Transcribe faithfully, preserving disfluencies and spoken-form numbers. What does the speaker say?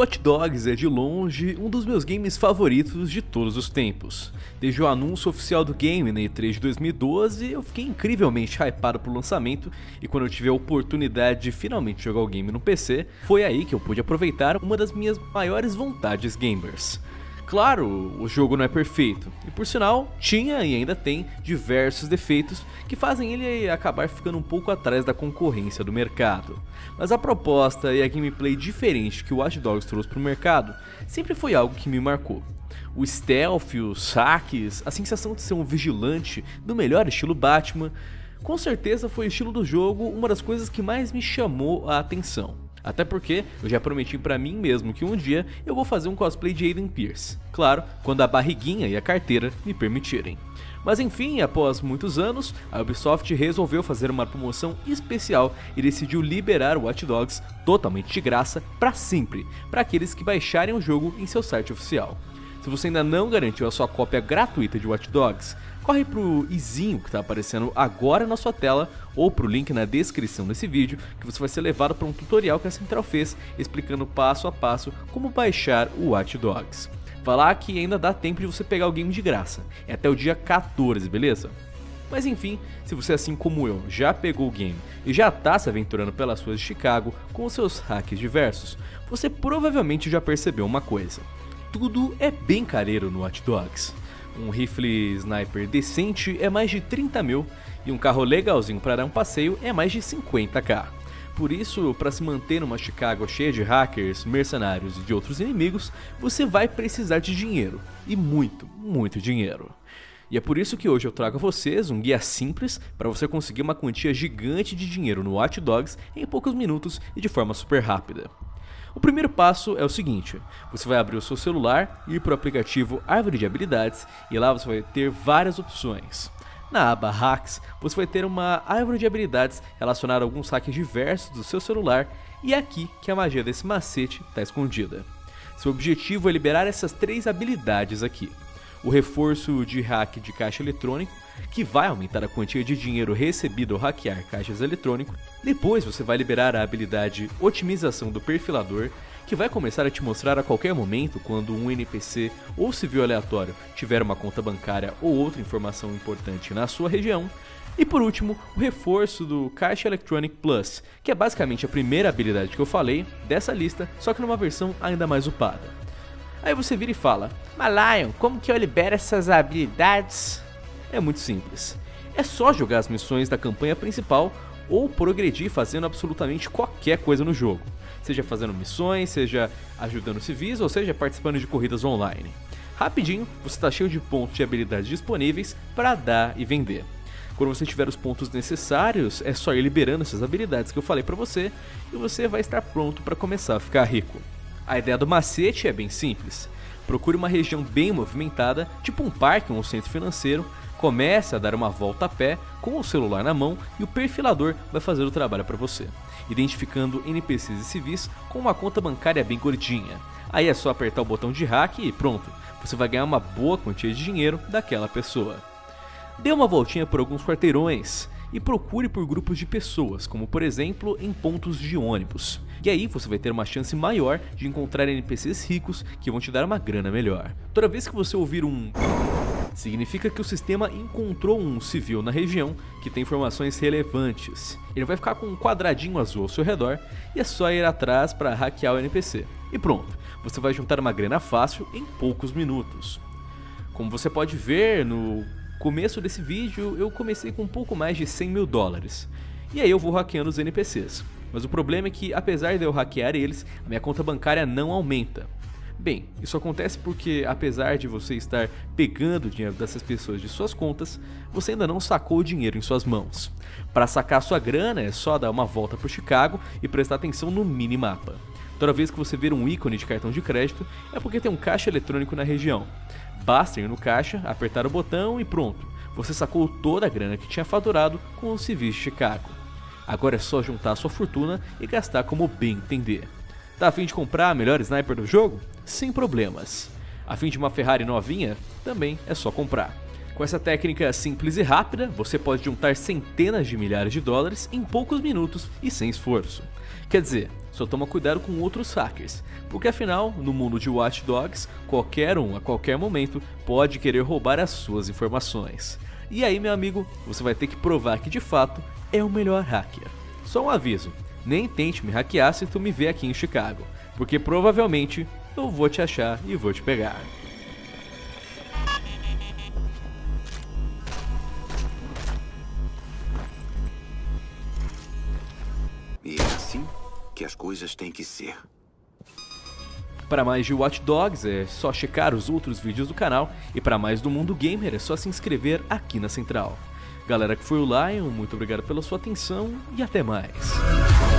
Watch Dogs é de longe um dos meus games favoritos de todos os tempos. Desde o anúncio oficial do game na E três de dois mil e doze, eu fiquei incrivelmente hypado pro lançamento, e quando eu tive a oportunidade de finalmente jogar o game no P C, foi aí que eu pude aproveitar uma das minhas maiores vontades gamers. Claro, o jogo não é perfeito, e por sinal, tinha e ainda tem diversos defeitos que fazem ele acabar ficando um pouco atrás da concorrência do mercado. Mas a proposta e a gameplay diferente que o Watch Dogs trouxe para o mercado sempre foi algo que me marcou. O stealth, os hacks, a sensação de ser um vigilante do melhor estilo Batman, com certeza foi o estilo do jogo uma das coisas que mais me chamou a atenção. Até porque eu já prometi pra mim mesmo que um dia eu vou fazer um cosplay de Aiden Pearce. Claro, quando a barriguinha e a carteira me permitirem. Mas enfim, após muitos anos, a Ubisoft resolveu fazer uma promoção especial e decidiu liberar o Watch Dogs totalmente de graça pra sempre, para aqueles que baixarem o jogo em seu site oficial. Se você ainda não garantiu a sua cópia gratuita de Watch Dogs, corre pro izinho que está aparecendo agora na sua tela ou pro link na descrição desse vídeo, que você vai ser levado para um tutorial que a Central fez explicando passo a passo como baixar o Watch Dogs. Vai lá que ainda dá tempo de você pegar o game de graça, é até o dia quatorze, beleza? Mas enfim, se você assim como eu já pegou o game e já está se aventurando pelas ruas de Chicago com os seus hacks diversos, você provavelmente já percebeu uma coisa: tudo é bem careiro no Watch Dogs. Um rifle sniper decente é mais de trinta mil e um carro legalzinho para dar um passeio é mais de cinquenta k. Por isso, para se manter numa Chicago cheia de hackers, mercenários e de outros inimigos, você vai precisar de dinheiro, e muito, muito dinheiro. E é por isso que hoje eu trago a vocês um guia simples para você conseguir uma quantia gigante de dinheiro no Watch Dogs em poucos minutos e de forma super rápida. O primeiro passo é o seguinte: você vai abrir o seu celular, ir para o aplicativo Árvore de Habilidades e lá você vai ter várias opções. Na aba Hacks, você vai ter uma árvore de habilidades relacionada a alguns hacks diversos do seu celular, e é aqui que a magia desse macete está escondida. Seu objetivo é liberar essas três habilidades aqui: o reforço de hack de caixa eletrônico, que vai aumentar a quantia de dinheiro recebido ao hackear caixas eletrônicos. Depois você vai liberar a habilidade Otimização do Perfilador, que vai começar a te mostrar a qualquer momento quando um N P C ou civil aleatório tiver uma conta bancária ou outra informação importante na sua região. E por último, o reforço do Caixa Electronic Plus, que é basicamente a primeira habilidade que eu falei dessa lista, só que numa versão ainda mais upada. Aí você vira e fala: mas Lion, como que eu libero essas habilidades? É muito simples. É só jogar as missões da campanha principal ou progredir fazendo absolutamente qualquer coisa no jogo. Seja fazendo missões, seja ajudando civis ou seja participando de corridas online. Rapidinho, você está cheio de pontos de habilidades disponíveis para dar e vender. Quando você tiver os pontos necessários, é só ir liberando essas habilidades que eu falei para você e você vai estar pronto para começar a ficar rico. A ideia do macete é bem simples. Procure uma região bem movimentada, tipo um parque ou um centro financeiro, comece a dar uma volta a pé com o celular na mão e o perfilador vai fazer o trabalho para você, identificando N P Cs e civis com uma conta bancária bem gordinha. Aí é só apertar o botão de hack e pronto, você vai ganhar uma boa quantia de dinheiro daquela pessoa. Dê uma voltinha por alguns quarteirões e procure por grupos de pessoas, como por exemplo em pontos de ônibus. E aí você vai ter uma chance maior de encontrar N P Cs ricos que vão te dar uma grana melhor. Toda vez que você ouvir um... significa que o sistema encontrou um civil na região que tem informações relevantes. Ele vai ficar com um quadradinho azul ao seu redor e é só ir atrás para hackear o N P C. E pronto, você vai juntar uma grana fácil em poucos minutos. Como você pode ver no começo desse vídeo, eu comecei com um pouco mais de cem mil dólares. E aí eu vou hackeando os N P Cs. Mas o problema é que, apesar de eu hackear eles, a minha conta bancária não aumenta. Bem, isso acontece porque, apesar de você estar pegando o dinheiro dessas pessoas de suas contas, você ainda não sacou o dinheiro em suas mãos. Para sacar sua grana é só dar uma volta por Chicago e prestar atenção no minimapa. Toda vez que você ver um ícone de cartão de crédito, é porque tem um caixa eletrônico na região. Basta ir no caixa, apertar o botão e pronto, você sacou toda a grana que tinha faturado com os civis de Chicago. Agora é só juntar a sua fortuna e gastar como bem entender. Tá a fim de comprar a melhor sniper do jogo? Sem problemas. A fim de uma Ferrari novinha? Também é só comprar. Com essa técnica simples e rápida, você pode juntar centenas de milhares de dólares em poucos minutos e sem esforço. Quer dizer, só toma cuidado com outros hackers, porque afinal, no mundo de Watch Dogs, qualquer um a qualquer momento pode querer roubar as suas informações. E aí, meu amigo, você vai ter que provar que de fato é o melhor hacker. Só um aviso, nem tente me hackear se tu me ver aqui em Chicago, porque provavelmente eu vou te achar e vou te pegar. E é assim que as coisas têm que ser. Para mais de Watch Dogs é só checar os outros vídeos do canal, e para mais do mundo gamer é só se inscrever aqui na Central. Galera que foi o Lion, muito obrigado pela sua atenção e até mais.